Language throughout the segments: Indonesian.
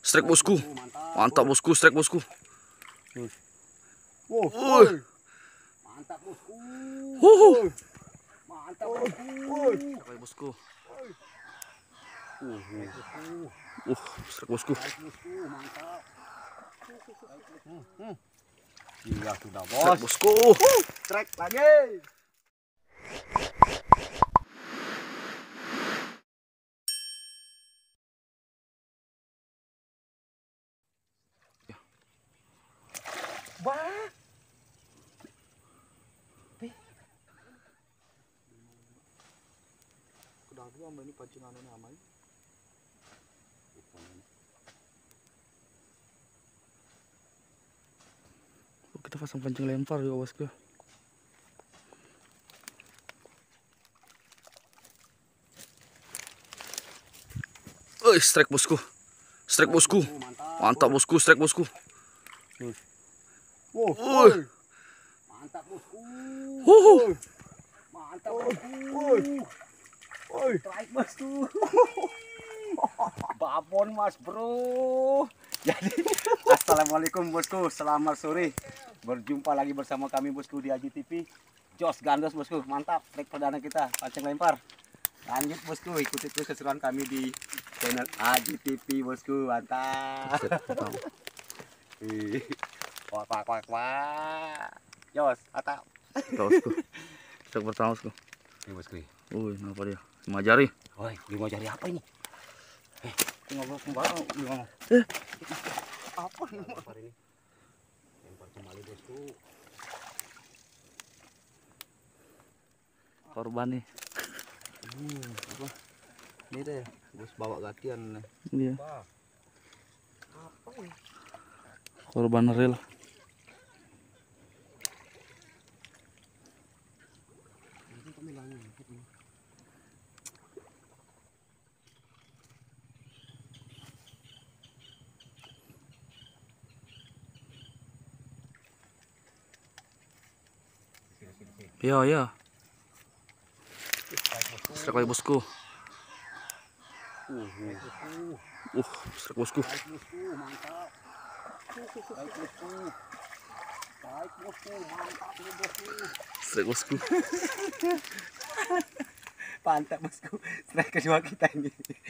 Strike bosku. Mantap bosku, strike bosku. Mantap bosku. Mantap Strike bosku. bosku. Strike bosku. Mantap. Iya sudah Strike bos. bosku. Strike lagi. Wah. Udah dua ini pancingannya aman. Kita pasang pancing lempar juga bosku. Strike bosku. Strike bosku. Mantap bosku, strike bosku. Mantap bosku. Huhu. Mantap bosku. Strike bosku. Babon mas bro. Jadi assalamualaikum bosku, selamat sore. Berjumpa lagi bersama kami bosku di Aji TV. Jos gandos bosku, mantap. Trik perdana kita, pancing lempar. Lanjut bosku, ikuti terus keseruan kami di channel Aji TV bosku, mantap. Wah, wah, wah, wah. Jos, atau Bosku. Strike pertama bosku. ini bosku. Kenapa dia? 5 jari. Woi, 5 jari apa ini? Ngobrol kembali gimana? Apa ini? Lempar kembali bosku. Korban nih. Apa? Ini deh, bos bawa gantian nih. Dia. Apa ini? Korban real. Iya. Strike lagi bosku. Strike bosku. Baik bosku, mantap. Baik bosku. Baik bosku, mantap ini bosku. Strike bosku. Mantap bosku. Strike kedua kita ini.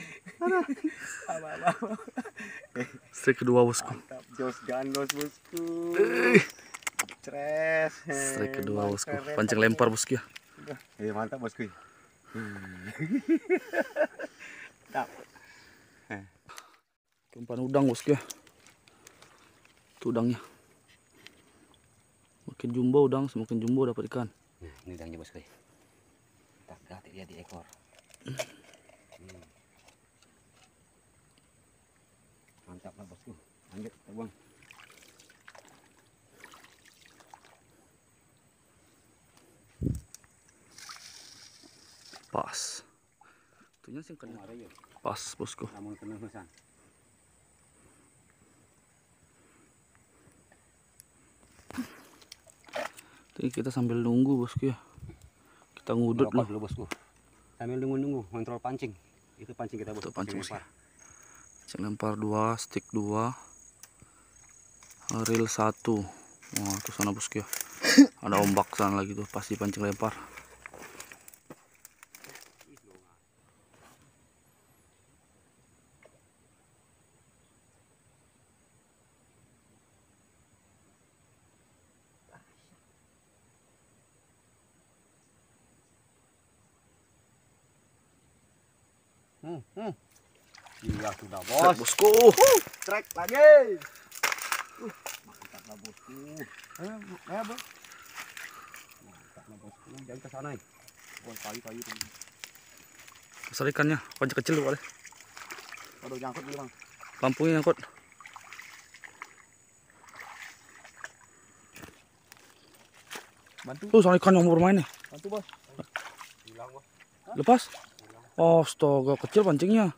Strike kedua bosku. Mantap, jos gandos bosku. Stres. Strike kedua bosku. Pancing lempar bosku ya. Mantap bosku. Mantap. Umpan udang bosku ya. Itu udangnya. Makin jumbo udang, semakin jumbo dapat ikan. Nah, ini udangnya bosku. Tak ganti dia di ekor. Mantap lah bosku. Lanjut kita buang. Pas. Itunya sih kena. Pas bosku. Namun kena husan. Ini kita sambil nunggu bosku ya. Kita ngudut Ngerokok dulu bosku. Sambil nunggu kontrol pancing. Itu pancing kita bosku. Pancing bosku. Pancing lempar 2, stick 2, reel 1. Wah, tuh sana bosku ya. Ada ombak sana lagi tuh, pasti pancing lempar. Iya sudah Strike bos. bosku. Strike lagi. Mantap lah bosku. Ayo bos. Mantap lah bosku. Jangan ke sana. Woi kayu tuh. Besar ikannya, pancing kecil boleh. Aduh nyangkut dulu bang. Lampunya nyangkut. Bantu. Tuh sama ikan yang mau bermain nih. Bantu bos. Hilang bos. Lepas. Oh, astaga, kecil pancingnya.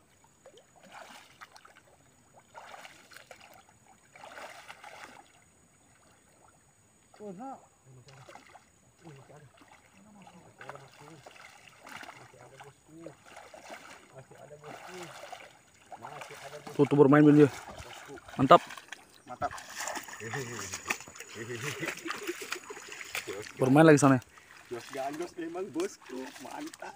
Oh, nak. Tuh bermain dia. Mantap. Mantap. Bermain lagi sana. Jos gandos memang bosku, mantap.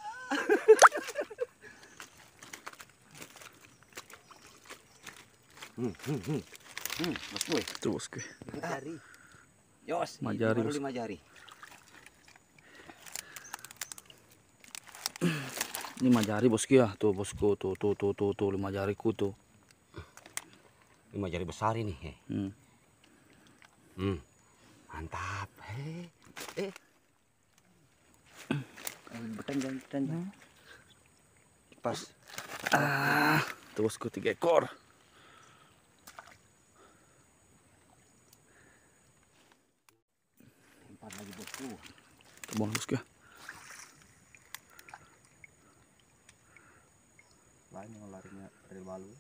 Bosku. Tuh bosku. Jari. Jos, Lima ini jari, baru bosku. 5 jari. Ini 5 jari bosku ya. Tuh bosku, tuh 5 jariku tuh. 5 jari besar ini. Mantap. Beten. Pas. Tuh bosku 3 ekor. Empat lagi bosku. Terbang bosku ya. Lain yang larinya dari balu.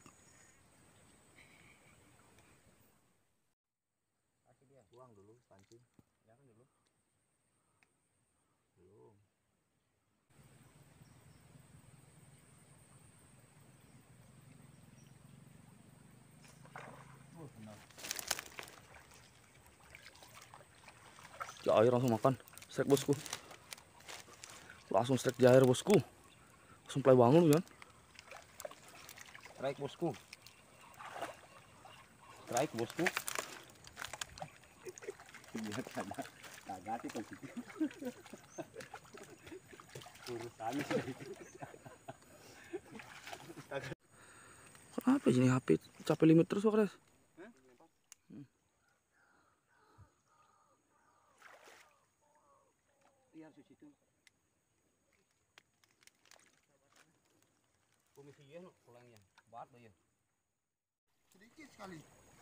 Kasih dia buang dulu pancing. Jangan dulu. Belum. Di air langsung makan. Strike bosku. Langsung strike di air bosku. Langsung play bangun kan. Strike bosku. Strike bosku. Lihat ada kagak sih kan situ. Urusannya Kenapa ini HP capek limit terus kok, Res? Iya harus situ. Komisi ya no pulangnya. Bat ya. Sedikit sekali.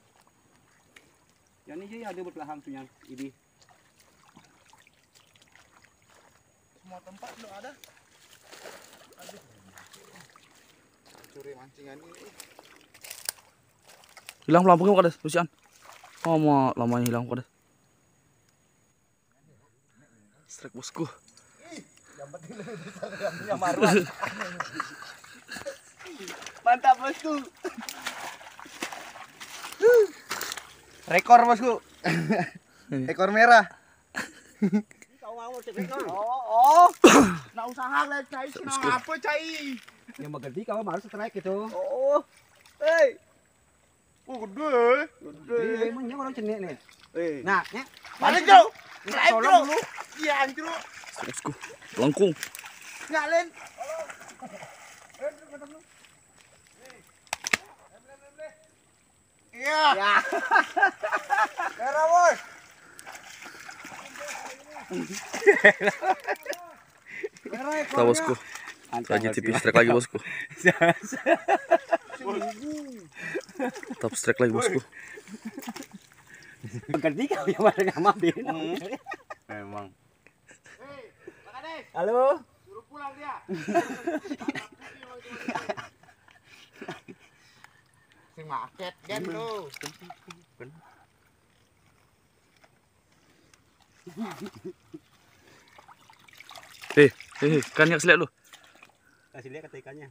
Yang ini ada berbelahan tuh yang ini. Semua tempat lo ada. Aduh. Curi mancingan ini. Hilang pelampungnya kok, Des? Lucian. Oh, mau lamanya hilang kok, Des. Strike bosku. Yang penting lebih besar yang punya Marwan. Mantap bosku. Rekor bosku. Ekor merah. Kau mau cepet no? Oh. Nak usaha lah cai sih apa cai? Yang mengerti kau harus strike itu. Oh. Hei. Gede. Gede. Emangnya orang cenek nih. Nah, nya. Balik dulu. Strike dulu. Iya, anjro. Strike bosku. Lengkung. Nyalin. Iya. Ya. Merah, Bos. Merah ekornya. Tahu bosku. Lagi tipis strike lagi bosku. Top strike lagi bosku. Ganti kau yang mana ngambil. Memang. Halo. Suruh pulang dia. Si market kan lo. Kan yang lihat lu. Kasih lihat kata ikannya.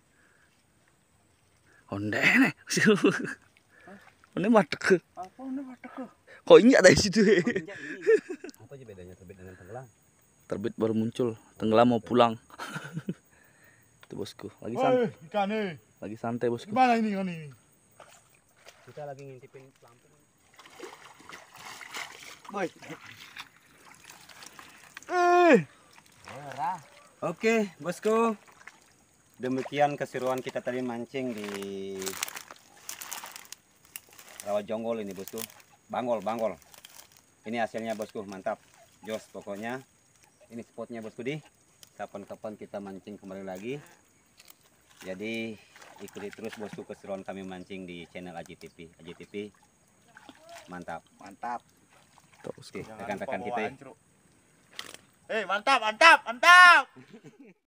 Onde nih. Onde matek. Apa ini matek ke? Kok injak dari situ? Apa aja bedanya terbit dengan tenggelam? Terbit baru muncul, tenggelam mau pulang. Itu bosku, lagi santai. Ikan nih. Lagi santai bosku. Gimana ini kan ini? Kita lagi ngintipin pelampung. Boy. Oke, bosku. Demikian keseruan kita tadi mancing di rawa jonggol ini, bosku. Bangol. Ini hasilnya, bosku, mantap. Jos pokoknya. Ini spotnya, bosku, di. Kapan-kapan kita mancing kembali lagi. Jadi ikuti terus, bosku, keseruan kami mancing di channel Aji TV. Mantap. Tuh, bosku. Oke, rekan-rekan kita. Mantap.